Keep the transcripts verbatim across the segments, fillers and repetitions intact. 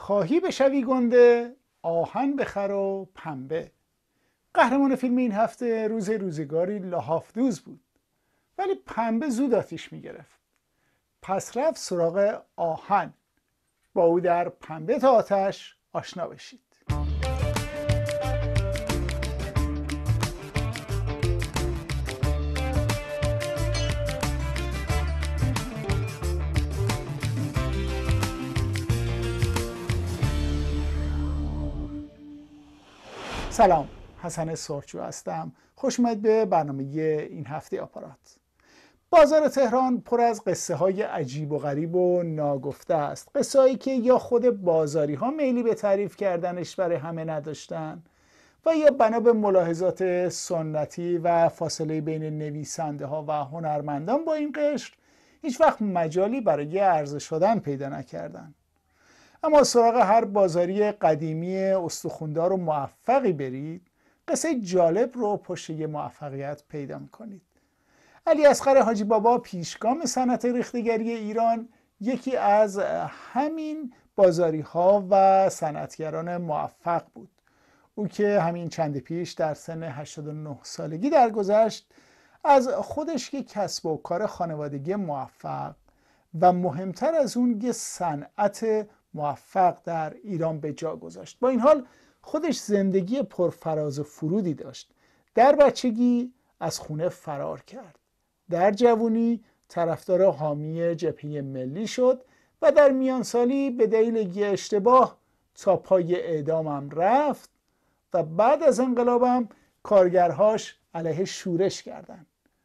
خواهی بشوی گنده، آهن بخر و پنبه. قهرمان فیلم این هفته روز روزگاری لحاف‌دوز بود، ولی پنبه زود آتیش میگرفت. پس رفت سراغ آهن. با او در پنبه تا آتش آشنا بشید. سلام، حسن سرخجو هستم. خوش اومد به برنامه این هفته آپارات. بازار تهران پر از قصه های عجیب و غریب و ناگفته است. قصه هایی که یا خود بازاری ها میلی به تعریف کردنش برای همه نداشتن و یا بنا به ملاحظات سنتی و فاصله بین نویسنده ها و هنرمندان با این قشر هیچ وقت مجالی برای عرضه شدن پیدا نکردن. اما سراغ هر بازاری قدیمی استخوندار و موفقی برید، قصه جالب رو پشت یه موفقیت پیدا میکنید. علی اصغر حاجی بابا، پیشگام صنعت ریختگری ایران، یکی از همین بازاری ها و صنعتگران موفق بود. او که همین چند پیش در سن هشتاد و نه سالگی درگذشت، از خودش یک کسب و کار خانوادگی موفق و مهمتر از اون یه صنعت موفق در ایران به جا گذاشت. با این حال خودش زندگی پرفراز و فرودی داشت. در بچگی از خونه فرار کرد. در جوانی طرفدار حامی جبهه ملی شد و در میانسالی به دلیل یه اشتباه تا پای اعدامم رفت و بعد از انقلابم کارگرهاش علیه شورش کردند.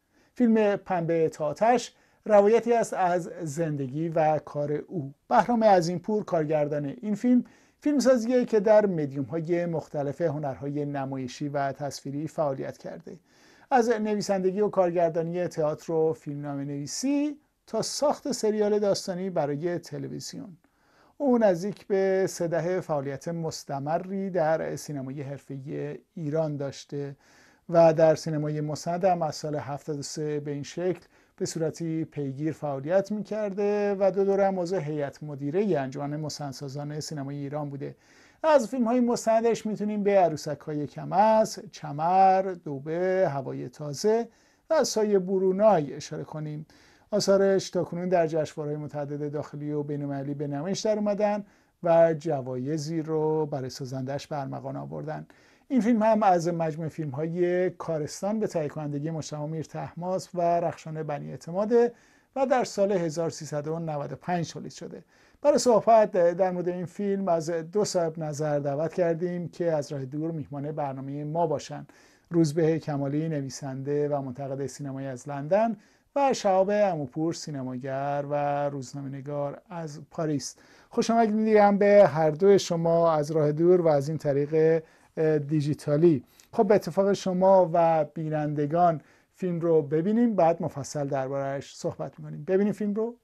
فیلم پنبه تا آتش روایتی است از زندگی و کار او. بهرام عظیمپور کارگردان این فیلم، فیلمسازیه که در مدیوم های مختلف هنرهای نمایشی و تصویری فعالیت کرده. از نویسندگی و کارگردانی تئاتر و فیلمنامه نویسی تا ساخت سریال داستانی برای تلویزیون. او نزدیک به سه دهه فعالیت مستمری در سینمای حرفه‌ای ایران داشته و در سینمای مستند هم از سال هفتاد و سه به این شکل به صورتی پیگیر فعالیت می‌کرده و دو دوره هم عضو هیئت مدیره انجمن مستندسازان سینمای ایران بوده. از فیلم‌های مستندش میتونیم به عروسک‌های کم‌از، چمر، دوبه، هوای تازه و سایه برونای اشاره کنیم. آثارش تاکنون در جشنواره‌های متعدد داخلی و بین‌المللی به نمایش در اومدن و جوایزی رو برای سازندش به ارمغان آوردن. این فیلم هم از مجموعه فیلم‌های کارستان به تهیه کنندگی مجتمع میر طهماسب و رخشان بنی اعتماده و در سال هزار و سیصد و نود و پنج تولید شده. برای صحبت در مورد این فیلم از دو صاحب نظر دعوت کردیم که از راه دور میهمان برنامه ما باشن. روزبه کمالی، نویسنده و منتقد سینمایی از لندن، و شهاب عموپور، سینماگر و روزنامه‌نگار از پاریس. خوش آمدید میگم به هر دو شما از راه دور و از این طریق دیجیتالی. خب به اتفاق شما و بینندگان فیلم رو ببینیم، بعد مفصل درباره‌اش صحبت می‌کنیم. ببینیم فیلم رو.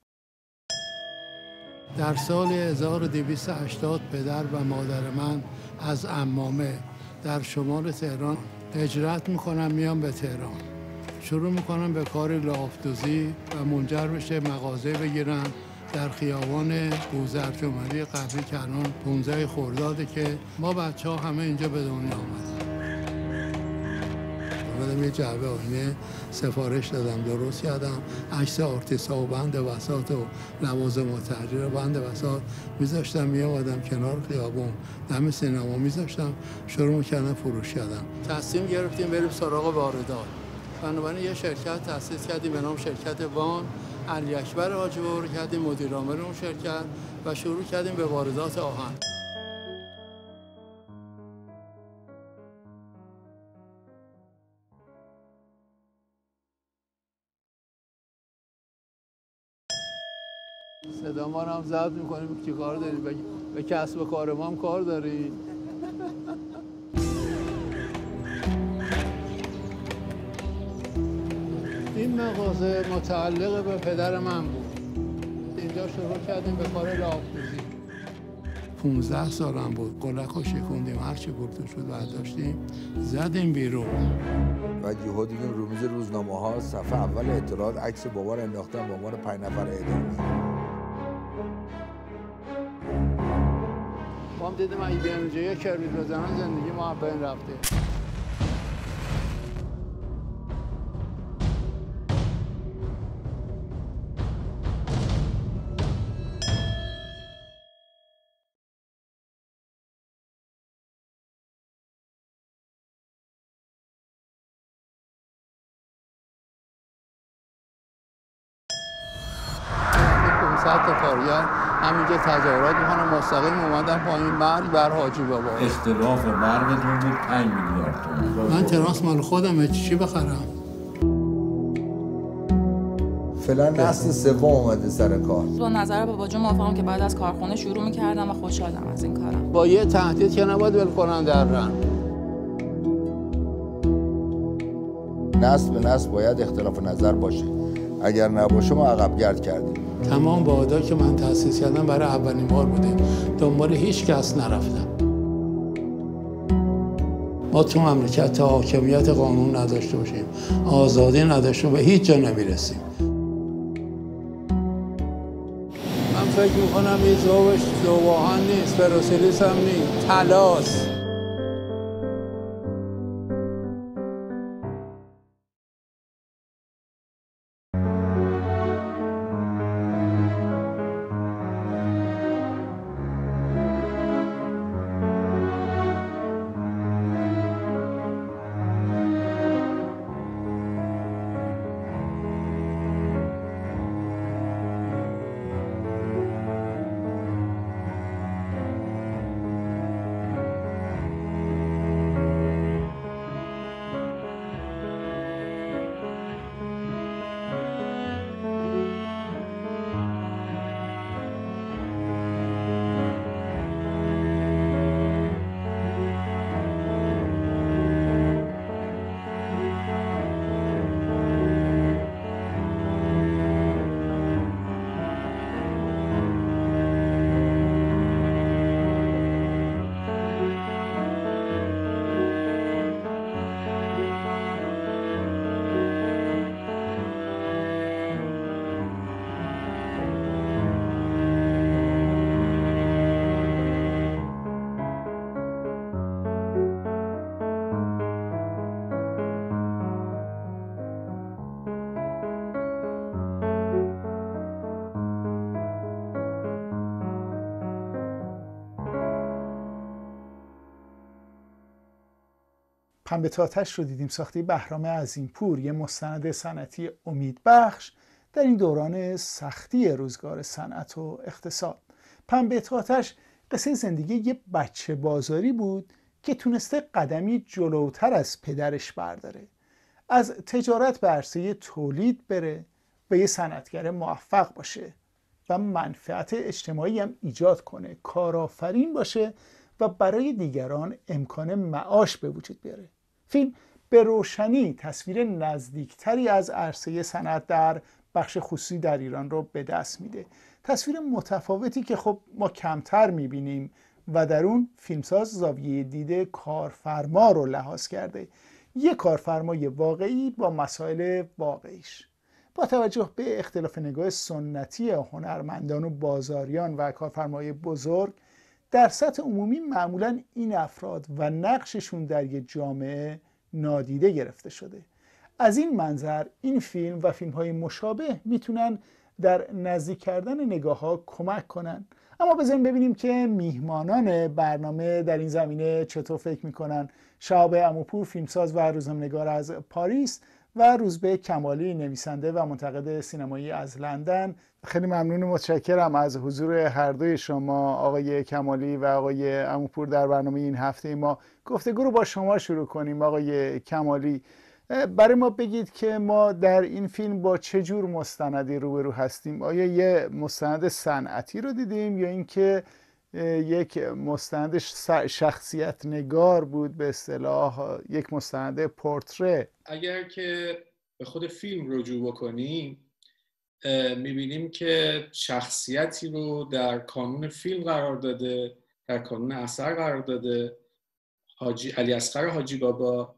در سال هزار و دویست و هشتاد پدر و مادر من از عمامه در شمال تهران هجرت میکنم، میام به تهران، شروع میکنم به کار لحاف‌دوزی و منجر بشه مغازه بگیرن در خیابان بوذرجملی قبلی که الان پانزده خرداده که ما بچه ها همه اینجا به دنیا آمدیم. اومدم یه جعبه آینه سفارش دادم، درست کردم، عکس آرتیستا و بند وساط و لوازم و تحریر بند وساط میذاشتم، میامدم کنار خیابون دم سینما میذاشتم، شروع میکردم فروش کردم. تصمیم گرفتیم بریم سراغ واردات. بنابراین یه شرکت تأسیس کردیم به نام شرکت وان. علی اکبر حاجی بابا رو کردیم مدیر عامل اون شرکت و شروع کردیم به واردات آهن. صدا ما رو هم ضبط می‌کنیم. چی کار داری؟ به, به کسب و کار ما هم کار داری؟ این مغازه متعلق به پدر من بود. اینجا شروع کردیم به کار لحاف‌دوزی. پونزده سالم بود. قلق رو شکوندیم، هرچی برده شد برداشتیم زدیم بیرون. بعد یهو دیدیم رو میز روزنامه ها صفحه اول اطلاعات عکس بابا رو انداختن به عنوان پنج نفر اعدامی. هم دیدم اگه بیان اینجا یه کبریت بزنن زندگی ما به این رفته. پانصد تا کارگر همینجا تظاهرات میکنن، مستقیم اومدن پایین مرگ بر حاجی بابا. اختلاف برقتون بود پنج میلیارد تومان. من تراس مال خودمه، چی بخرم؟ فعلا نسل سوم اومده سر کار. با نظر بابا جون موافقم که بعد از کارخونه شروع میکردم و خوشحالم از این کارم. با یه تهدید که نباید ول کنن در رن. نسل به نسل باید اختلاف نظر باشه، اگر نباشه ما عقب گرد کردیم. تمام واحدها که من تأسیس کردم برای اولین بار بوده، دنبال هیچ کس نرفتم. ما تو مملکت تا حاکمیت قانون نداشته باشیم، آزادی نداشته به هیچ جا نمیرسیم. من فکر میکنم این ذوبش ذوب‌آهن نیست، پروسیلیس هم نیست، طلاست. پنبه تا آتش رو دیدیم، ساخته بهرام عظیمپور، یه مستند صنعتی امیدبخش در این دوران سختی روزگار صنعت و اقتصاد. پنبه تا آتش قصه زندگی یه بچه بازاری بود که تونسته قدمی جلوتر از پدرش برداره، از تجارت به عرصه تولید بره و یه صنعتگر موفق باشه و منفعت اجتماعی هم ایجاد کنه، کارآفرین باشه و برای دیگران امکان معاش به وجود بیاره. فیلم به روشنی تصویر نزدیکتری از عرصه صنعت در بخش خصوصی در ایران رو به دست میده. تصویر متفاوتی که خب ما کمتر میبینیم و در اون فیلمساز زاویه دید کارفرما رو لحاظ کرده، یک کارفرمای واقعی با مسائل واقعیش. با توجه به اختلاف نگاه سنتی هنرمندان و بازاریان و کارفرمای بزرگ، در سطح عمومی معمولا این افراد و نقششون در یک جامعه نادیده گرفته شده. از این منظر این فیلم و فیلم‌های مشابه میتونن در نزدیک کردن نگاه‌ها کمک کنن. اما بذاریم ببینیم که میهمانان برنامه در این زمینه چطور فکر میکنن. شهاب عموپور، فیلمساز و روزنامه‌نگار از پاریس، و روزبه کمالی، نویسنده و منتقد سینمایی از لندن. خیلی ممنون و متشکرم از حضور هر دوی شما، آقای کمالی و آقای عموپور، در برنامه این هفته ما. گفتگو رو با شما شروع کنیم. آقای کمالی، برای ما بگید که ما در این فیلم با چه جور مستندی روبرو هستیم؟ آیا یه مستند صنعتی رو دیدیم یا اینکه یک مستند شخصیت نگار بود، به اصطلاح یک مستند پورتره؟ اگر که به خود فیلم رجوع بکنیم میبینیم که شخصیتی رو در کانون فیلم قرار داده، در کانون اثر قرار داده، حاجی علی اصغر حاجی بابا،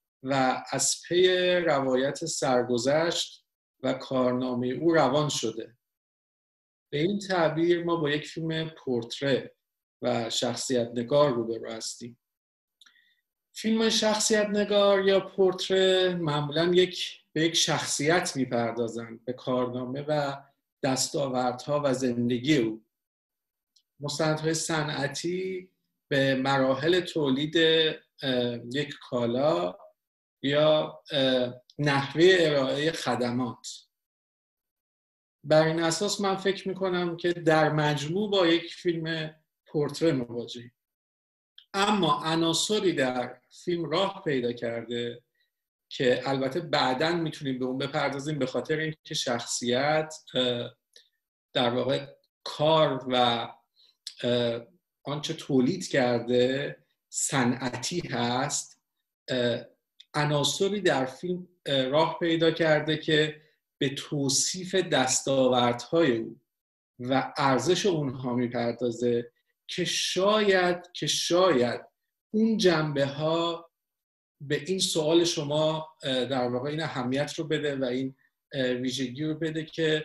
و از پی روایت سرگذشت و کارنامه او روان شده. به این تعبیر ما با یک فیلم پورتره و شخصیت نگار روبرو هستیم. فیلم شخصیت نگار یا پورتره معمولا یک به یک شخصیت میپردازند، به کارنامه و دستاوردها و زندگی او. مستندهای صنعتی به مراحل تولید یک کالا یا نحوه ارائه خدمات. بر این اساس من فکر میکنم که در مجموع با یک فیلم پورتره مواجهیم. اما عناصری در فیلم راه پیدا کرده که البته بعداً میتونیم به اون بپردازیم، به خاطر اینکه شخصیت در واقع کار و آنچه تولید کرده صنعتی هست. عناصری در فیلم راه پیدا کرده که به توصیف دستاوردهای او و ارزش اونها میپردازه که شاید که شاید اون جنبه ها به این سوال شما در واقع این اهمیت رو بده و این ویژگی رو بده که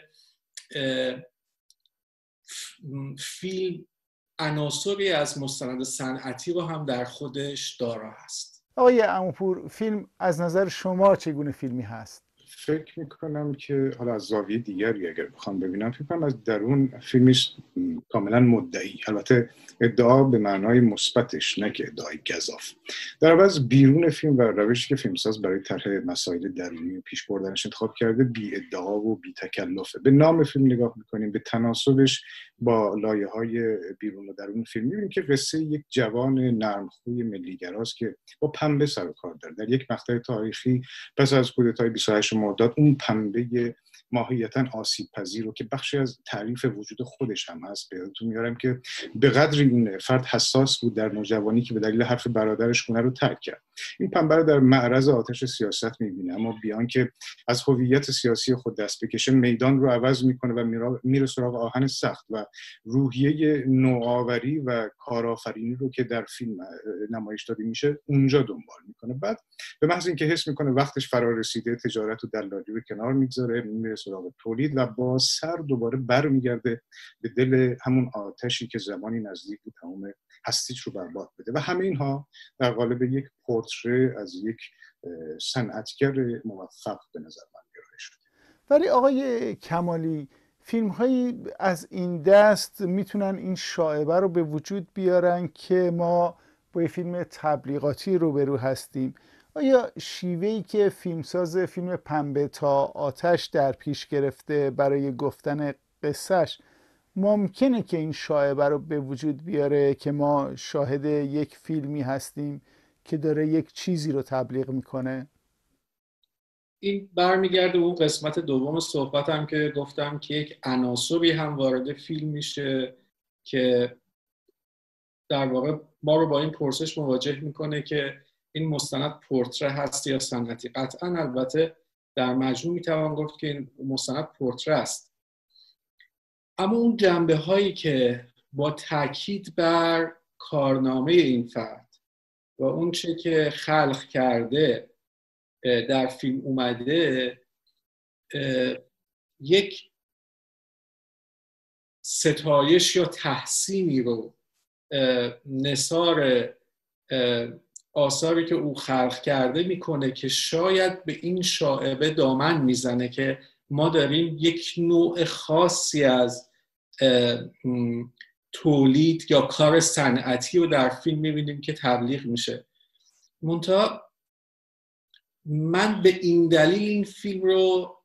فیلم عناصری از مستند صنعتی رو هم در خودش دارا هست. آقای عموپور، فیلم از نظر شما چگونه فیلمی هست؟ فکر میکنم که حالا از زاویه دیگری اگر بخوام ببینم، فکر کنم از درون فیلمش کاملا مدعی، البته ادعا به معنای مثبتش، نه که ادعای گزاف. در عوض بیرون فیلم و روشی که فیلمساز برای طرح مسائل درونی و پیش بردنش انتخاب کرده بی ادعا و بی تکلفه. به نام فیلم نگاه میکنیم، به تناسبش با لایه‌های بیرون و درون فیلم می‌بینیم که قصه یک جوان نرمخوی ملیگراست که با پنبه سر و کار داره. در یک مقطع تاریخی پس از کودتای بیست و هشت مرداد، اون پنبه ماهیتاً آسیب پذیر رو که بخشی از تعریف وجود خودش هم هست به یادتون میارم که به قدری این فرد حساس بود در نوجوانی که به دلیل حرف برادرش خونه رو ترک کرد. این پنبه رو در معرض آتش سیاست میبینه، اما بیان که از هویت سیاسی خود دست بکشه میدان رو عوض میکنه و میره سراغ آهن سخت و روحیه نوآوری و کارآفرینی رو که در فیلم نمایش داده میشه اونجا دنبال میکنه. بعد به محض اینکه حس میکنه وقتش فرا رسیده، تجارت و دلالی رو کنار میگذاره، میره سراغ تولید و با سر دوباره برمیگرده به دل همون آتشی که زمانی نزدیک بود تمام هستیش رو برباد بده. و همه اینها در قالب یک پورتره از یک صنعتگر موفق به نظر من گرفته شد. ولی آقای کمالی، فیلم هایی از این دست میتونن این شائبه رو به وجود بیارن که ما با یه فیلم تبلیغاتی روبرو هستیم. آیا شیوهی که فیلمساز فیلم پنبه تا آتش در پیش گرفته برای گفتن قصهش ممکنه که این شائبه رو به وجود بیاره که ما شاهد یک فیلمی هستیم که داره یک چیزی رو تبلیغ میکنه؟ این برمیگرده اون قسمت دوم صحبتم که گفتم که یک عناصری هم وارد فیلم میشه که در واقع ما رو با این پرسش مواجه میکنه که این مستند پورتره هست یا صنعتی. قطعا البته در مجموع میتوان گفت که این مستند پورتره است، اما اون جنبه هایی که با تاکید بر کارنامه این فرد و اون چه که خلق کرده در فیلم اومده، یک ستایش یا تحسینی رو نثار آثاری که او خلق کرده میکنه که شاید به این شائبه دامن میزنه که ما داریم یک نوع خاصی از تولید یا کار صنعتی رو در فیلم میبینیم که تبلیغ میشه. منتها من به این دلیل این فیلم رو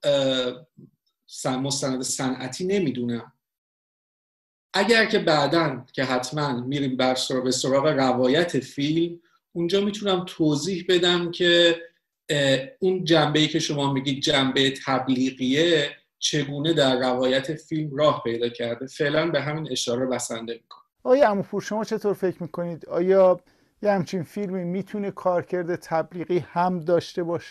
مستند صنعتی نمیدونم. اگر که بعداً که حتما میریم بر سراغ به سراغ روایت فیلم، اونجا میتونم توضیح بدم که اون جنبه‌ای که شما میگید جنبه تبلیغیه چگونه در روایت فیلم راه پیدا کرده. فعلا به همین اشاره بسنده میکنم. آیا عموپور شما چطور فکر میکنید؟ آیا یه همچین فیلمی میتونه کارکرد تبلیغی هم داشته باشه؟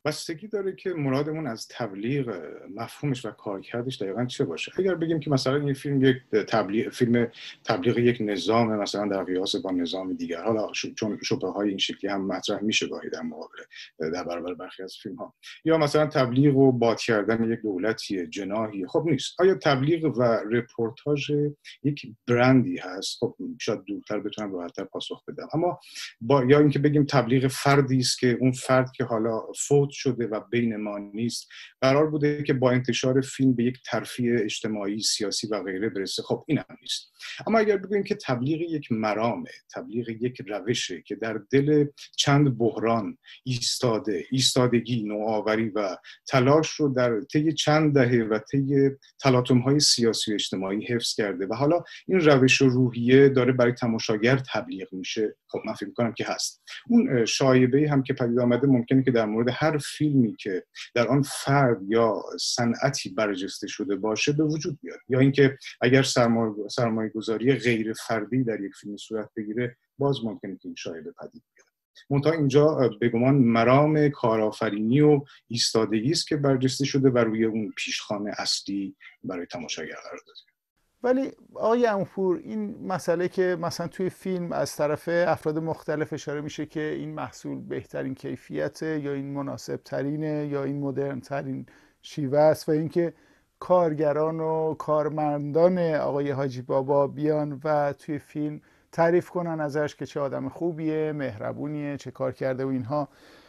بستگی داره که مرادمون از تبلیغ مفهومش و کارکردش دقیقاً چه باشه. اگر بگیم که مثلا این فیلم یک تبلیغ فیلم تبلیغ یک نظام مثلا در قیاس با نظام دیگر، حالا چون شبهه‌های این شکلی هم مطرح میشه گاهی در مقابل در برابر برخی از فیلم‌ها، یا مثلا تبلیغ و باد کردن یک دولتی جناحی، خب نیست. آیا تبلیغ و رپورتاژ یک برندی هست؟ خب شاید دورتر بتونم راحت‌تر پاسخ بدم. اما با یا اینکه بگیم تبلیغ فردی است که اون فرد که حالا فوت شده و بین ما نیست، قرار بوده که با انتشار فیلم به یک ترفیع اجتماعی، سیاسی و غیره برسه، خب این هم نیست. اما اگر بگیم که تبلیغ یک مرامه، تبلیغ یک روشه که در دل چند بحران ایستاده، ایستادگی، نوآوری و تلاش رو در طی چند دهه و طی تلاطم‌های سیاسی و اجتماعی حفظ کرده و حالا این روش و روحیه داره برای تماشاگر تبلیغ میشه، خب من فکر می‌کنم که هست. اون شایبه‌ای هم که پدید آمده ممکنه که در مورد هر فیلمی که در آن فرد یا صنعتی برجسته شده باشه به وجود بیاد، یا اینکه اگر سرمایه سرمایه‌گذاری غیر فردی در یک فیلم صورت بگیره باز ممکنه که این شایبه پدید بیاد. منتها اینجا به گمان مرام کارآفرینی و ایستادگی است که برجسته شده و روی اون پیشخوان اصلی برای تماشاگر قرار داده. ولی آقای عموپور، این مسئله که مثلا توی فیلم از طرف افراد مختلف اشاره میشه که این محصول بهترین کیفیته یا این مناسب ترینه یا این مدرن ترین شیوه است و اینکه کارگران و کارمندان آقای حاجی بابا بیان و توی فیلم تعریف کنن ازش که چه آدم خوبیه، مهربونیه، چه کار کرده و اینها،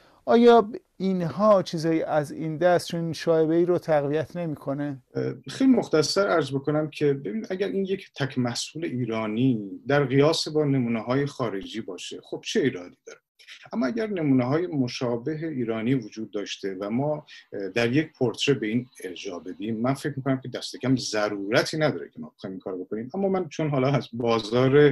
آیا اینها چیزایی از این دست چون شایبه‌ای رو تقویت نمی‌کنه؟ خیلی مختصر عرض بکنم که ببین اگر این یک تک محصول ایرانی در قیاس با نمونه‌های خارجی باشه خب چه ایرادی داره؟ اما اگر نمونه‌های مشابه ایرانی وجود داشته و ما در یک پورتره به این ارجاع بدیم، من فکر می‌کنم که دست کم ضرورتی نداره که ما بخوایم این کارو بکنیم. اما من چون حالا از بازار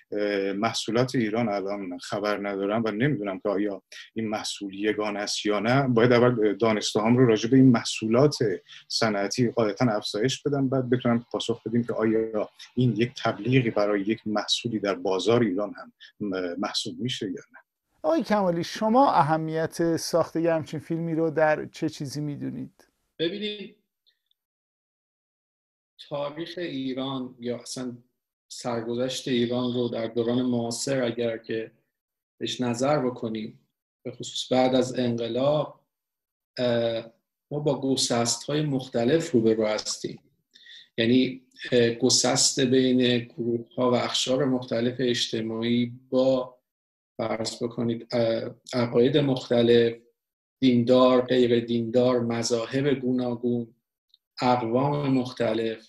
محصولات ایران الان خبر ندارم و نمیدونم که آیا این محصول یگانه است یا نه، باید اول دانسته‌هام رو راجع به این محصولات صنعتی قاعدتاً افزایش بدم، بعد بتونم پاسخ بدیم که آیا این یک تبلیغی برای یک محصولی در بازار ایران هم محسوب میشه یا نه. آقای کمالی، شما اهمیت ساخت یه همچین فیلمی رو در چه چیزی میدونید؟ ببینید، تاریخ ایران یا اصلا سرگذشت ایران رو در دوران معاصر اگر که بهش نظر بکنیم، به خصوص بعد از انقلاب، ما با گسست‌های مختلف روبرو هستیم. یعنی گسست بین گروه‌ها و اقشار مختلف اجتماعی با فرض بکنید عقاید مختلف، دیندار، غیر دیندار، مذاهب گوناگون، اقوام مختلف،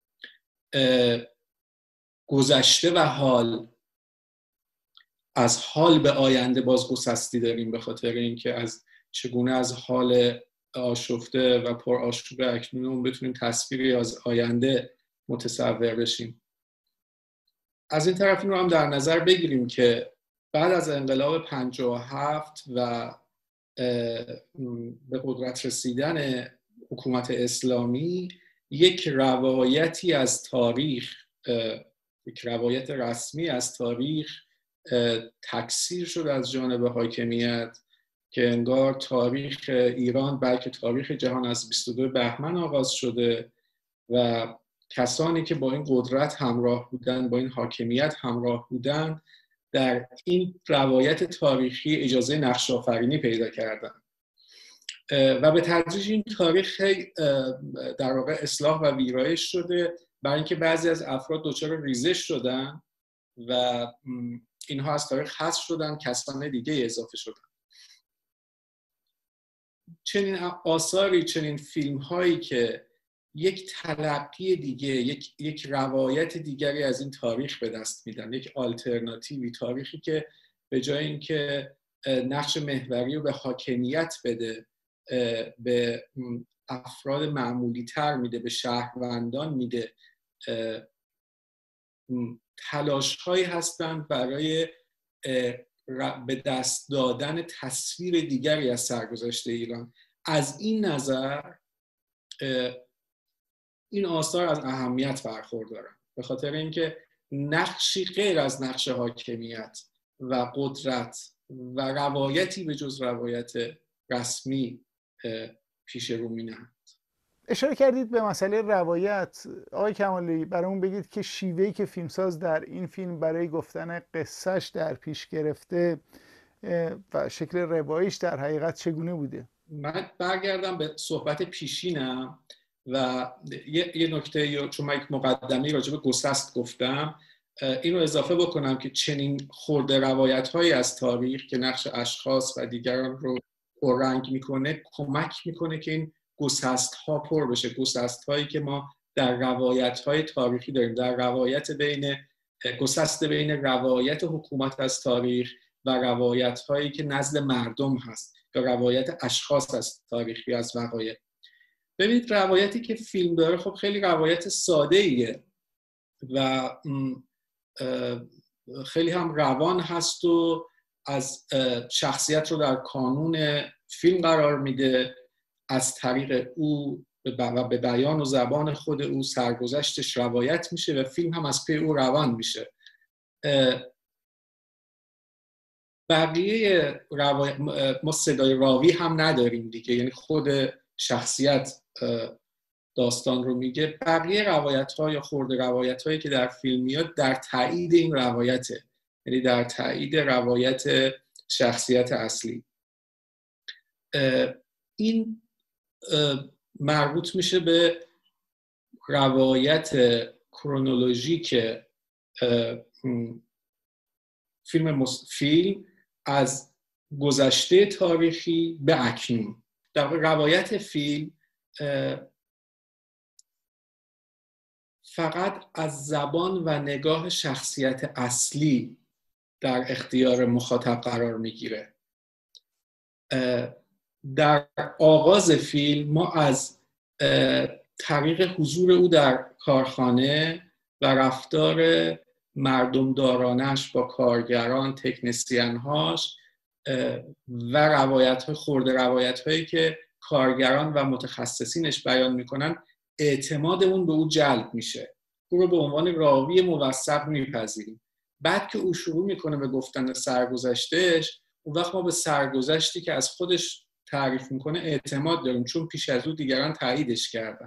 گذشته و حال. از حال به آینده باز گسستی داریم به خاطر اینکه از چگونه از حال آشفته و پر آشوب اکنون بتونیم تصویری از آینده متصور بشیم. از این طرف این رو هم در نظر بگیریم که بعد از انقلاب پنجاه و هفت و به قدرت رسیدن حکومت اسلامی، یک روایتی از تاریخ، یک روایت رسمی از تاریخ تکثیر شد از جانب حاکمیت که انگار تاریخ ایران بلکه تاریخ جهان از بیست و دو بهمن آغاز شده و کسانی که با این قدرت همراه بودن، با این حاکمیت همراه بودن، در این روایت تاریخی اجازه نقش آفرینی پیدا کردن و به تدریج این تاریخ در واقع اصلاح و ویرایش شده، برای اینکه بعضی از افراد دچار ریزش شدن و اینها از تاریخ حذف شدن، کسان دیگه اضافه شدن. چنین آثاری، چنین فیلم هایی که یک تلقی دیگه، یک یک روایت دیگری از این تاریخ به دست میدن، یک آلترناتیوی، تاریخی که به جای اینکه نقش محوری رو به حاکمیت بده، به افراد معمولی تر میده، به شهروندان میده، تلاش هایی هستند برای به دست دادن تصویر دیگری از سرگذشت ایران. از این نظر این آثار از اهمیت برخوردارن، به خاطر اینکه نقشی غیر از نقش حاکمیت و قدرت و روایتی به جز روایت رسمی پیش رو می‌نهند. اشاره کردید به مسئله روایت. آقای کمالی برامون بگید که شیوهی که فیلمساز در این فیلم برای گفتن قصهش در پیش گرفته و شکل رواییش در حقیقت چگونه بوده؟ من برگردم به صحبت پیشینم و یه, یه نکته، چون من یک مقدمه راجع به گسست گفتم، اینو اضافه بکنم که چنین خرده روایت‌هایی از تاریخ که نقش اشخاص و دیگران رو پررنگ میکنه کمک میکنه که این گسست‌ها پر بشه. گسست‌هایی که ما در روایت‌های تاریخی داریم، در روایت بین گسست بین روایت حکومت از تاریخ و روایت‌هایی که نزد مردم هست یا روایت اشخاص از تاریخی از وقایع. ببینید روایتی که فیلم داره خب خیلی روایت ساده‌ایه و خیلی هم روان هست و از شخصیت رو در کانون فیلم قرار میده، از طریق او و به بیان و زبان خود او سرگذشتش روایت میشه و فیلم هم از پی او روان میشه. بقیه روایت ما صدای راوی هم نداریم دیگه، یعنی خود شخصیت داستان رو میگه. بقیه روایت ها یا خورده روایت هایی که در فیلم میاد در تایید این روایته، یعنی در تایید روایت شخصیت اصلی. این مربوط میشه به روایت کرونولوژیک فیلم فیلم از گذشته تاریخی به اکنون. در روایت فیلم فقط از زبان و نگاه شخصیت اصلی در اختیار مخاطب قرار میگیره. در آغاز فیلم ما از طریق حضور او در کارخانه و رفتار مردمدارانش با کارگران، تکنسین‌هاش و روایت‌های خورده روایت‌هایی که کارگران و متخصصینش بیان میکنن اعتمادمون به او جلب میشه. او رو به عنوان راوی موثق میپذیریم. بعد که او شروع میکنه به گفتن سرگذشتش، اون وقت ما به سرگذشتی که از خودش تعریف میکنه اعتماد داریم، چون پیش از او دیگران تاییدش کردن.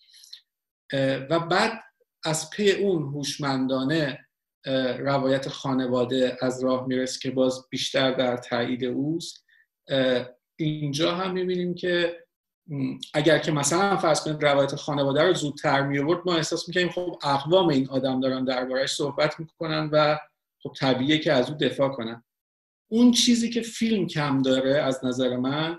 و بعد از پی اون هوشمندانه روایت خانواده از راه میرسه که باز بیشتر در تایید اوست. اینجا هم میبینیم که اگر که مثلا فرض کنید روایت خانواده رو زودتر می آورد، ما احساس میکنیم خب اقوام این آدم دارن درباره‌اش صحبت میکنن و خب طبیعیه که از او دفاع کنن. اون چیزی که فیلم کم داره از نظر من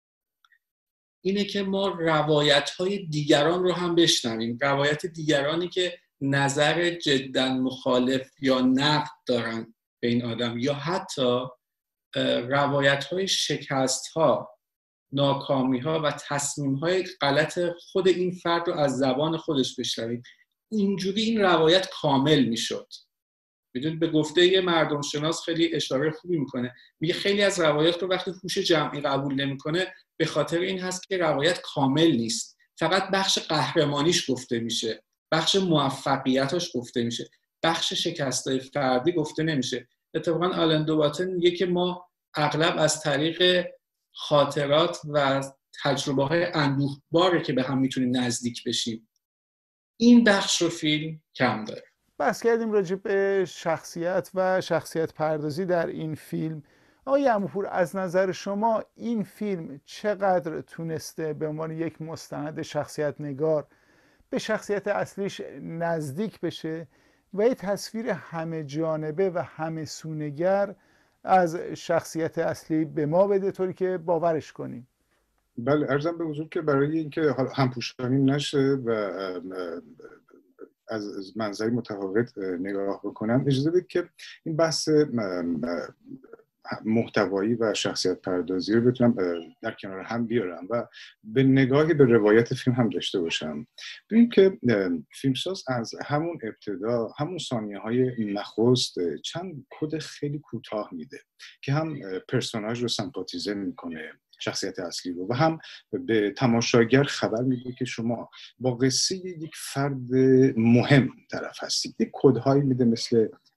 اینه که ما روایت‌های دیگران رو هم بشنویم، روایت دیگرانی که نظر جداً مخالف یا نقد دارن به این آدم، یا حتی روایت‌های شکست‌ها، ناکامی‌ها و تصمیم‌های غلط خود این فرد رو از زبان خودش بشنویم. اینجوری این روایت کامل میشد. میدونید به گفته یه مردم شناس خیلی اشاره خوبی میکنه، میگه خیلی از روایات رو وقتی هوش جمعی قبول نمیکنه به خاطر این هست که روایت کامل نیست، فقط بخش قهرمانیش گفته میشه، بخش موفقیتاش گفته میشه، بخش شکستای فردی گفته نمیشه. اتفاقا آلن دوباتن میگه که ما اغلب از طریق خاطرات و تجربه‌های اندوهباره که به هم میتونیم نزدیک بشیم. این بخش رو فیلم کم داره. بحث کردیم راجع به شخصیت و شخصیت پردازی در این فیلم. آقای عموپور، از نظر شما این فیلم چقدر تونسته به عنوان یک مستند شخصیت نگار به شخصیت اصلیش نزدیک بشه و یک تصویر همه جانبه و همه سونگر از شخصیت اصلی به ما بده طوری که باورش کنیم؟ بله، عرضم به حضور که برای اینکه همپوشانی نشه و از منظری متفاوت نگاه بکنم، اجازه بدید که این بحث محتوایی و شخصیت پردازی رو بتونم در کنار هم بیارم و به نگاهی به روایت فیلم هم داشته باشم. ببینید که فیلمساز از همون ابتدا، همون ثانیه های نخست چند کد خیلی کوتاه میده که هم پرسوناژ رو سمپاتیزه میکنه، شخصیت اصلی رو، و هم به تماشاگر خبر میده که شما با قصه یک فرد مهم طرف هستید. یک کدهایی میده مثل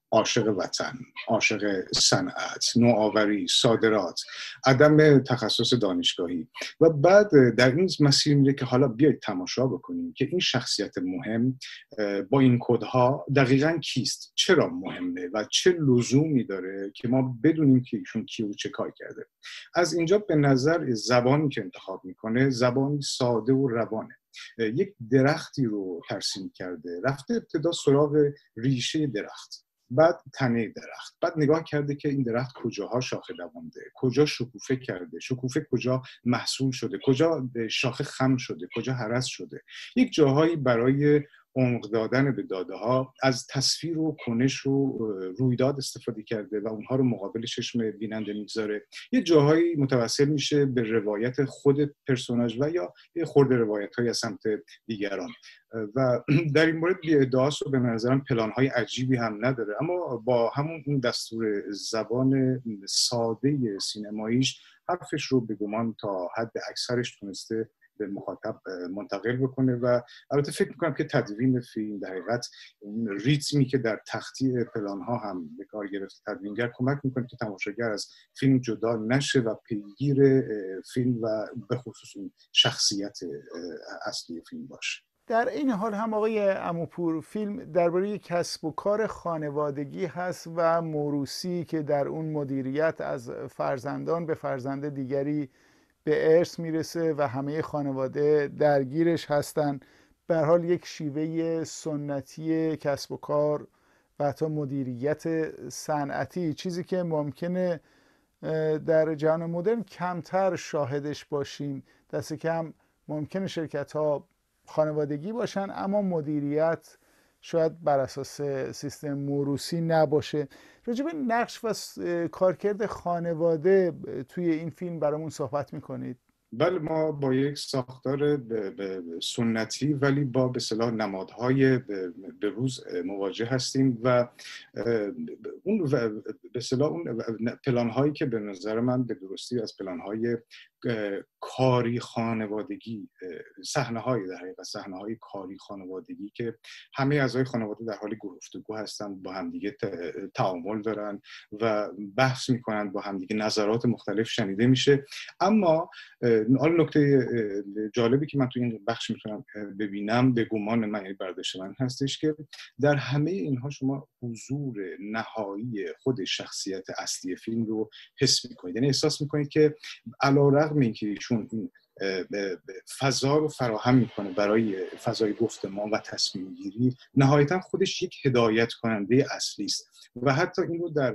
عاشق وطن، عاشق صنعت، نوآوری، صادرات، عدم تخصص دانشگاهی و بعد در این مسیر میره که حالا بیایید تماشا بکنیم که این شخصیت مهم با این کدها دقیقاً کیست، چرا مهمه و چه لزومی داره که ما بدونیم که ایشون کی و چه کار کرده. از اینجا به نظر زبانی که انتخاب میکنه زبانی ساده و روانه. یک درختی رو ترسیم کرده، رفته ابتدا سراغ ریشه درخت، بعد تنه درخت، بعد نگاه کرده که این درخت کجاها شاخه دوانده، کجا شکوفه کرده، شکوفه کجا محصول شده، کجا شاخه خم شده، کجا هرس شده. یک جاهایی برای عمق دادن به داده ها از تصویر و کنش و رویداد استفاده کرده و اونها رو مقابل چشم بیننده میگذاره. یه جاهایی متوسل میشه به روایت خود پرسوناژ و یا یه خورده روایت های از سمت دیگران و در این مورد بی ادعاست و به نظرم پلان های عجیبی هم نداره، اما با همون اون دستور زبان ساده سینماییش حرفش رو به گمان تا حد اکثرش تونسته به مخاطب منتقل بکنه و البته فکر میکنم که تدوین فیلم در حقیقت ریتمی که در تخطیع پلان ها هم به کار گرفت تدوینگر کمک میکنه که تماشاگر از فیلم جدا نشه و پیگیر فیلم و به خصوص اون شخصیت اصلی فیلم باشه. در این حال هم آقای عموپور فیلم درباره کسب و کار خانوادگی هست و موروثی که در اون مدیریت از فرزندان به فرزند دیگری به ارث میرسه و همه خانواده درگیرش هستن. به هر حال یک شیوه سنتی کسب و کار و حتی مدیریت صنعتی، چیزی که ممکنه در جهان مدرن کمتر شاهدش باشیم. دست کم ممکنه شرکت ها خانوادگی باشن اما مدیریت شاید بر اساس سیستم موروثی نباشه. راجع به نقش و کارکرد خانواده توی این فیلم برامون صحبت میکنید؟ بله، ما با یک ساختار سنتی ولی با به اصطلاح نمادهای به روز مواجه هستیم و اون به اصطلاح اون پلان‌هایی که به نظر من به درستی از پلان‌های کاری خانوادگی، صحنه‌های در حقیقت صحنه‌های کاری خانوادگی که همه اعضای خانواده در حال گفتگو هستند، با همدیگه تعامل دارن و بحث میکنن، با همدیگه نظرات مختلف شنیده میشه. اما حالا نکته جالبی که من تو این بخش میتونم ببینم به گمان من، یعنی برداشت من هستش که در همه اینها شما حضور نهایی خود شخصیت اصلی فیلم رو حس میکنید، یعنی احساس میکنید که علیرغم اینکه ایشون این فضا رو فراهم میکنه برای فضای گفتمان و تصمیم گیری، نهایتا خودش یک هدایت کننده اصلی است و حتی این رو در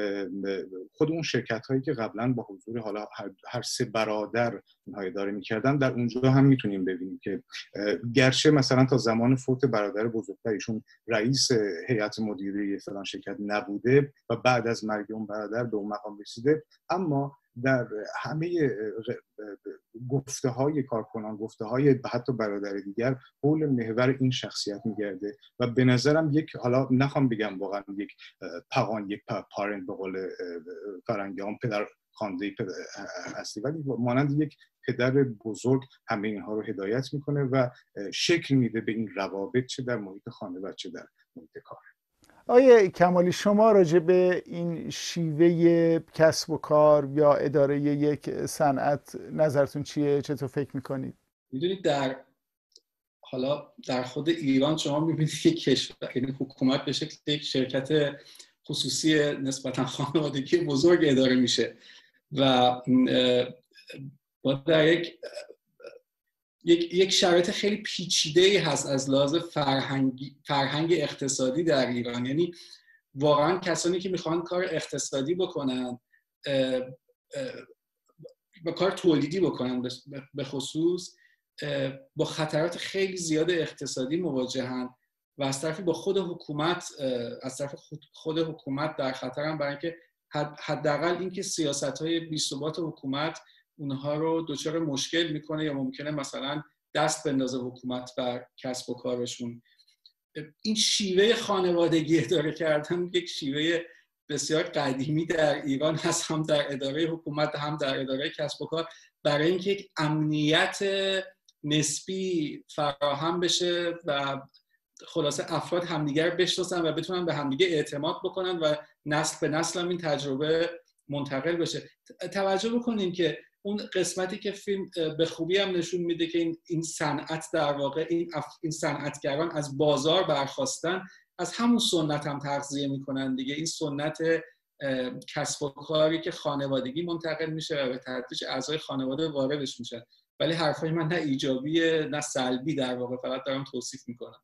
خود اون شرکت هایی که قبلا با حضور حالا هر سه برادر اینها اداره میکردن، در اونجا هم میتونیم ببینیم که گرچه مثلا تا زمان فوت برادر بزرگتر ایشون رئیس هیئت مدیره فلان شرکت نبوده و بعد از مرگ اون برادر به اون مقام رسیده، اما در همه گفته های کارکنان، گفته های حتی برادر دیگر حول محور این شخصیت میگرده و به نظرم یک، حالا نخوام بگم واقعا یک پاغان، یک پارنت به قول فرنگیان، پدر خوانده اصلی، ولی مانند یک پدر بزرگ همه اینها رو هدایت میکنه و شکل میده به این روابط، چه در محیط خانه و چه در محیط کار. آیه کمالی، شما راجع به این شیوه کسب و کار یا اداره یک صنعت نظرتون چیه؟ چطور فکر میکنید؟ میدونید در حالا در خود ایران شما میبینید که کشور، یعنی حکومت به شکل یک شرکت خصوصی نسبتا خانوادگی بزرگ اداره میشه و با در یک یک یک شرایط خیلی پیچیده‌ای هست از لحاظ فرهنگی فرهنگ اقتصادی در ایران. یعنی واقعا کسانی که میخوان کار اقتصادی بکنن با کار تولیدی بکنن به خصوص با خطرات خیلی زیاد اقتصادی مواجهن و از طرفی با خود حکومت از طرف خود, خود حکومت در خطرن، برای اینکه حداقل اینکه سیاست‌های بی‌ثبات حکومت اونها رو دچار مشکل میکنه یا ممکنه مثلا دست بندازه حکومت بر کسب و کارشون. این شیوه خانوادگی اداره کردن یک شیوه بسیار قدیمی در ایران هست، هم در اداره حکومت هم در اداره کسب و کار، برای اینکه یک امنیت نسبی فراهم بشه و خلاصه افراد همدیگر بشناسن و بتونن به همدیگه اعتماد بکنن و نسل به نسل هم این تجربه منتقل بشه. توجه بکنیم که اون قسمتی که فیلم به خوبی هم نشون میده که این این صنعت در واقع این اف... این صنعتگران از بازار برخواستن، از همون سنت هم تغذیه میکنن دیگه. این سنت کسب و کاری که خانوادگی منتقل میشه و به تدریج اعضای خانواده واردش میشن. ولی حرفای من نه ایجابیه نه سلبی، در واقع فقط دارم توصیف میکنم.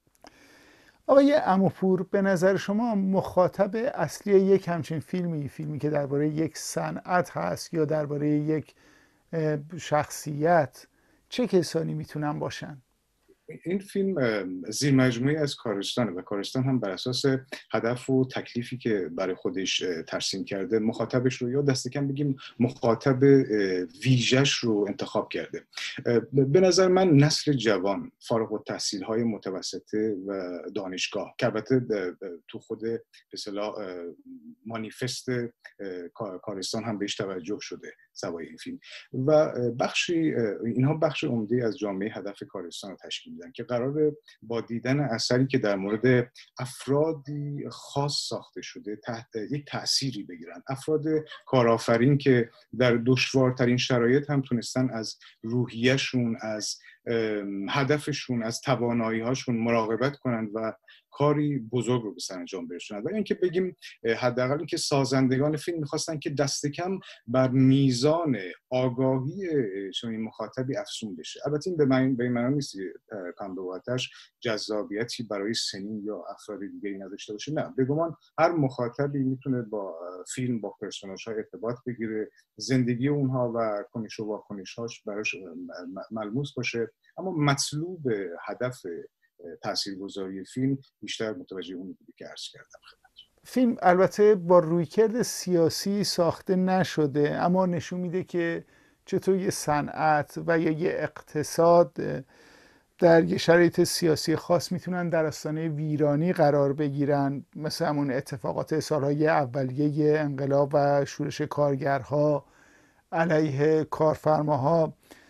آقای عموپور، به نظر شما مخاطب اصلی یک همچین فیلمی، فیلمی که درباره یک صنعت هست یا درباره یک شخصیت، چه کسانی میتونن باشن؟ این فیلم زیر مجموعه از کارستانه و کارستان هم بر اساس هدف و تکلیفی که برای خودش ترسیم کرده مخاطبش رو، یا دست کم بگیم مخاطب ویژش رو انتخاب کرده. به نظر من نسل جوان فارغ التحصیل های متوسطه و دانشگاه که البته تو خود به اصطلاح مانیفست کارستان هم بهش توجه شده سوای این فیلم، و بخشی اینها بخش عمده از جامعه هدف کارستان رو تشکیل میدن که قراره با دیدن اثری که در مورد افرادی خاص ساخته شده تحت یک تأثیری بگیرن. افراد کارآفرین که در دشوارترین شرایط هم تونستن از روحیه‌شون، از هدفشون، از توانایی‌هاشون مراقبت کنند و کاری بزرگ رو به سرانجام برسونند. و اینکه بگیم حداقل اینکه سازندگان فیلم می‌خواستن که دست کم بر میزان آگاهی چنین مخاطبی افزون بشه. البته این به معنی به معنی نیست کم به واتش جذابیتی برای سنی یا افراد دیگه‌ای نداشته باشه. نه، به گمان هر مخاطبی میتونه با فیلم، با پرسوناژها ارتباط بگیره، زندگی اونها و کنش و واکنش‌هاش براش ملموس باشه. اما مطلوب هدف تاثیرگذاری فیلم بیشتر متوجه اون بوده که عرض کردم خدمت. فیلم البته با رویکرد سیاسی ساخته نشده، اما نشون میده که چطور یه صنعت و یا یه اقتصاد در یه شرایط سیاسی خاص میتونن در آستانه ویرانی قرار بگیرن، مثل همون اتفاقات سالهای اولیه انقلاب و شورش کارگرها علیه کارفرماها.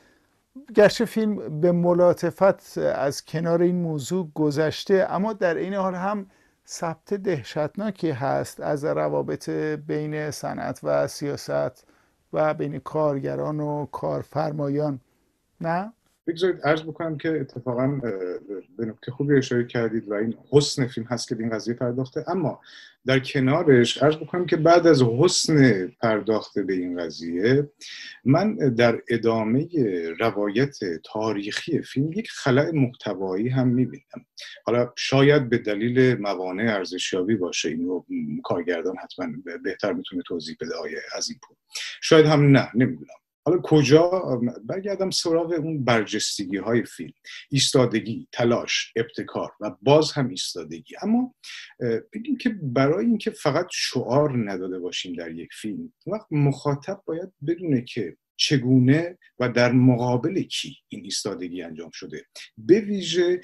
گرچه فیلم به ملاطفت از کنار این موضوع گذشته، اما در این حال هم ثبت دهشتناکی هست از روابط بین صنعت و سیاست و بین کارگران و کارفرمایان. نه؟ بگذارید عرض بکنم که اتفاقا به نکته خوبی اشاره کردید و این حسن فیلم هست که به این قضیه پرداخته. اما در کنارش عرض بکنم که بعد از حسن پرداخته به این قضیه، من در ادامه روایت تاریخی فیلم یک خلأ محتوایی هم میبینم. حالا شاید به دلیل موانع ارزشیابی باشه، اینو کارگردان حتما بهتر میتونه توضیح بده آیه عظیم‌پور، شاید هم نه، نمیدونم. حالا کجا برگردم سراغ اون برجستگی های فیلم، ایستادگی، تلاش، ابتکار و باز هم ایستادگی. اما بگیم که برای اینکه فقط شعار نداده باشیم در یک فیلم، وقت مخاطب باید بدونه که چگونه و در مقابل کی این ایستادگی انجام شده. به ویژه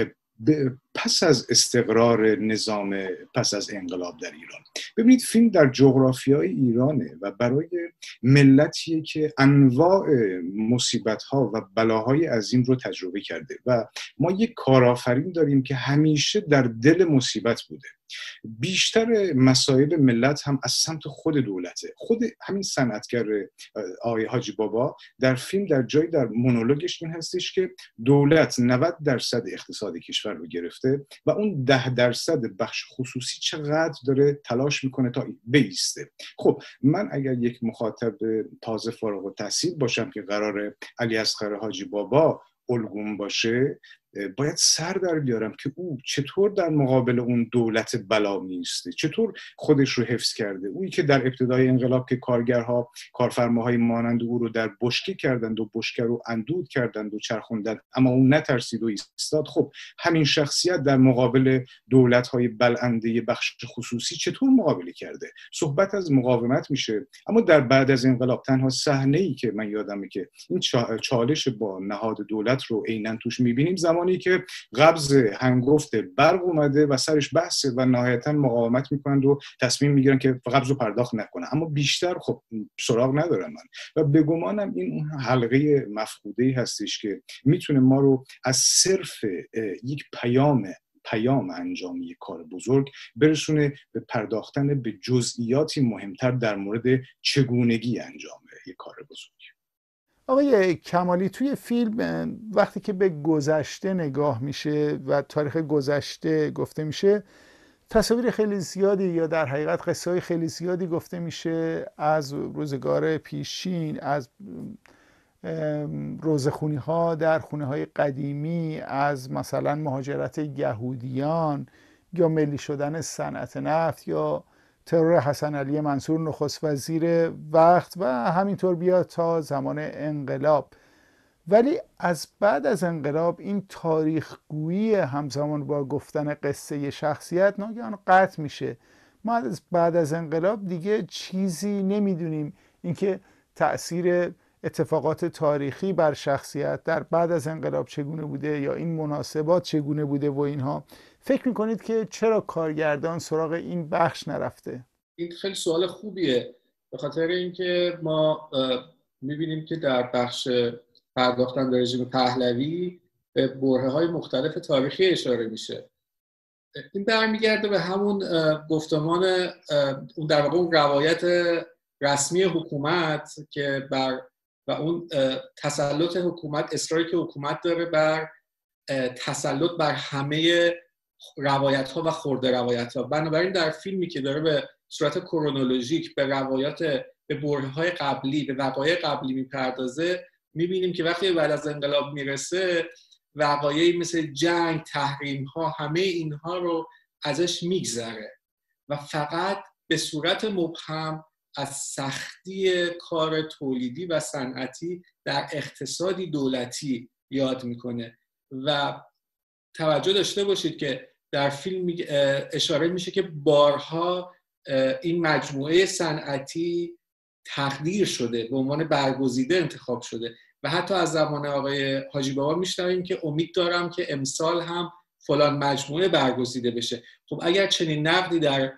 پس از استقرار نظام پس از انقلاب در ایران. ببینید فیلم در جغرافیای ایرانه و برای ملتیه که انواع مصیبت‌ها و بلاهای عظیم رو تجربه کرده و ما یک کارآفرین داریم که همیشه در دل مصیبت بوده. بیشتر مسائل ملت هم از سمت خود دولته. خود همین صنعتگر آقای حاجی بابا در فیلم در جای در مونولوگش این هستش که دولت نود درصد اقتصاد کشور رو گرفته و اون ده درصد بخش خصوصی چقدر داره تلاش میکنه تا بیسته. خب من اگر یک مخاطب تازه فارغ التحصیل باشم که قراره علی اصغر حاجی بابا الگوم باشه، باید سر در بیارم که او چطور در مقابل اون دولت بلا میسته، چطور خودش رو حفظ کرده. اویی که در ابتدای انقلاب که کارگرها کارفرماهای مانند او رو در بشکه کردند و بشکه رو اندود کردند و چرخوندند، اما اون نترسید و ایستاد. خب همین شخصیت در مقابل دولت‌های بلنده بخش خصوصی چطور مقابله کرده؟ صحبت از مقاومت میشه. اما در بعد از انقلاب تنها صحنه‌ای که من یادمه که این چالش با نهاد دولت رو عیناً توش می‌بینیم زمان که قبض هنگفت برق اومده و سرش بحثه و نهایتاً مقاومت میکنند و تصمیم میگیرن که قبض رو پرداخت نکنن. اما بیشتر خب سراغ ندارم من و به گمانم این اون حلقه مفقوده‌ای هستش که میتونه ما رو از صرف یک پیام پیام انجام یک کار بزرگ برسونه به پرداختن به جزئیاتی مهمتر در مورد چگونگی انجام یک کار بزرگ. آقای کمالی، توی فیلم وقتی که به گذشته نگاه میشه و تاریخ گذشته گفته میشه، تصاویر خیلی زیادی یا در حقیقت قصه های خیلی زیادی گفته میشه از روزگار پیشین، از روزخونی ها در خونه های قدیمی، از مثلا مهاجرت یهودیان یا ملی شدن صنعت نفت یا ترور حسن علی منصور نخست وزیر وقت و همینطور بیاد تا زمان انقلاب. ولی از بعد از انقلاب این تاریخ گویی همزمان با گفتن قصه شخصیت ناگهان قطع میشه. ما از بعد از انقلاب دیگه چیزی نمیدونیم اینکه تأثیر اتفاقات تاریخی بر شخصیت در بعد از انقلاب چگونه بوده یا این مناسبات چگونه بوده و اینها. فکر میکنید که چرا کارگردان سراغ این بخش نرفته؟ این خیلی سوال خوبیه، به خاطر اینکه ما میبینیم که در بخش پرداختن به رژیم پهلوی به برهه‌های مختلف تاریخی اشاره میشه. این برمیگرده به همون گفتمان اون در واقع اون روایت رسمی حکومت که بر و اون تسلط حکومت، اصراری که حکومت داره بر تسلط بر همه روایت‌ها و خرده روایت‌ها. بنابراین در فیلمی که داره به صورت کرونولوژیک به روایات، به برهه‌های قبلی، به وقایع قبلی میپردازه، میبینیم که وقتی بعد از انقلاب میرسه وقایعی مثل جنگ، تحریم‌ها، همه اینها رو ازش میگذره و فقط به صورت مبهم از سختی کار تولیدی و صنعتی در اقتصادی دولتی یاد میکنه. و توجه داشته باشید که در فیلم اشاره میشه که بارها این مجموعه صنعتی تقدیر شده، به عنوان برگزیده انتخاب شده و حتی از زمان آقای حاجی بابا میشنویم که امید دارم که امسال هم فلان مجموعه برگزیده بشه. خب اگر چنین نقدی در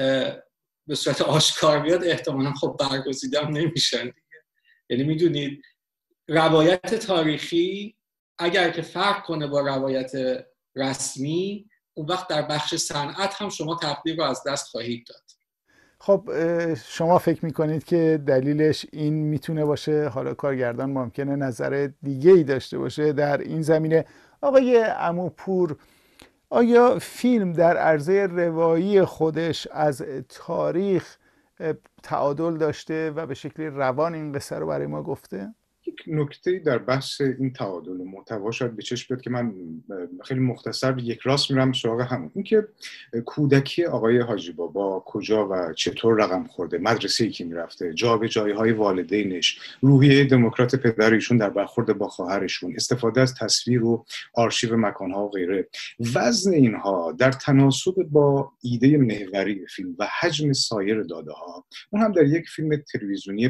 به صورت آشکار بیاد، احتمالاً خب برگزیده هم نمیشن دیگه. یعنی میدونید روایت تاریخی اگر که فرق کنه با روایت رسمی، اون وقت در بخش صنعت هم شما تقدیر رو از دست خواهید داد. خب شما فکر میکنید که دلیلش این میتونه باشه؟ حالا کارگردان ممکنه نظر دیگه ای داشته باشه در این زمینه. آقای عموپور، آیا فیلم در عرضه روایی خودش از تاریخ تعادل داشته و به شکل روان این قصه رو برای ما گفته؟ یک نکته در بحث این تعادل محتوا شاید به چشم بیاد که من خیلی مختصر یک راست میرم سراغ همون. این که کودکی آقای حاجی بابا کجا و چطور رقم خورده، مدرسه‌ای که میرفته، جابجایی‌های والدینش، روحیه دموکرات پدر ایشون در برخورد با خواهرشون، استفاده از تصویر و آرشیو مکان‌ها و غیره، وزن اینها در تناسب با ایده محوری فیلم و حجم سایر داده‌ها، اون هم در یک فیلم تلویزیونی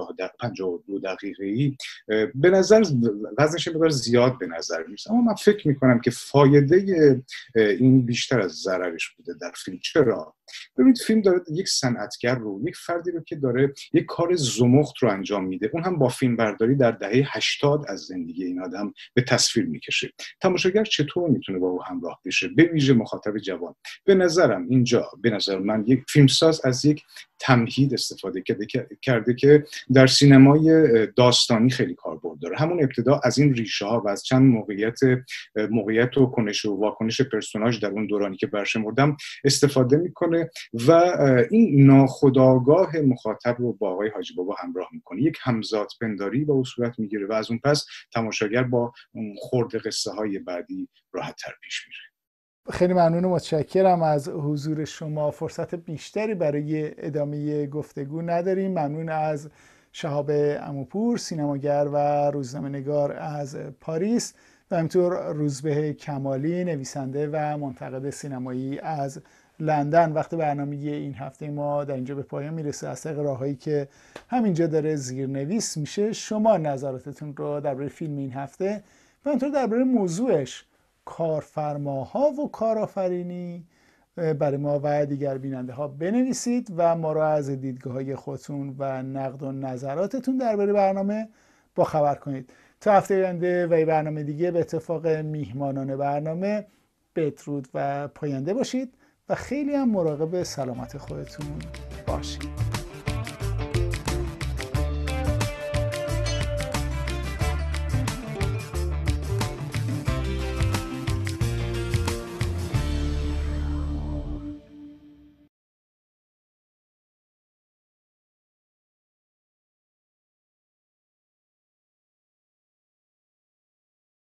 پنجاه و دو دقیقه‌ای به نظر وزنش بسیار زیاد به نظر میرسه. اما من فکر میکنم که فایده این بیشتر از ضررش بوده در فیلم. چرا؟ ببینید فیلم داره یک صنعتگر رو، یک فردی رو که داره یک کار زمخت رو انجام میده، اون هم با فیلم برداری در دهه هشتاد از زندگی این آدم به تصویر میکشه. تماشاگر چطور میتونه با او همراه بشه، به ویژه مخاطب جوان؟ به نظرم اینجا به نظر من یک فیلمساز از یک تمهید استفاده کرده که در سینمای داستانی خیلی کاربرد داره. همون ابتدا از این ریشه ها و از چند موقعیت موقعیت و کنش و واکنش پرسوناژ در اون دورانی که برشمردم استفاده میکنه و این ناخودآگاه مخاطب رو با آقای حاجی بابا همراه میکنه. یک همزاد پنداری با او صورت میگیره و از اون پس تماشاگر با خرد قصه های بعدی راحت تر پیش میره. خیلی ممنون و متشکرم از حضور شما. فرصت بیشتری برای ادامه گفتگو نداریم. ممنون از شهاب عموپور، سینماگر و روزنامه‌نگار از پاریس، و همینطور روزبه کمالی، نویسنده و منتقد سینمایی از لندن. وقت برنامه این هفته ما در اینجا به پایان میرسه. از طریق راههایی که همینجا داره زیرنویس میشه، شما نظراتتون رو درباره فیلم این هفته و همینطور درباره موضوعش، کارفرماها و کارآفرینی، برای ما و دیگر بیننده ها بنویسید و ما را از دیدگاه های خودتون و نقد و نظراتتون درباره برنامه با خبر کنید. تا هفته آینده و برنامه دیگه به اتفاق میهمانان برنامه بدرود و پاینده باشید و خیلی هم مراقب سلامت خودتون باشید.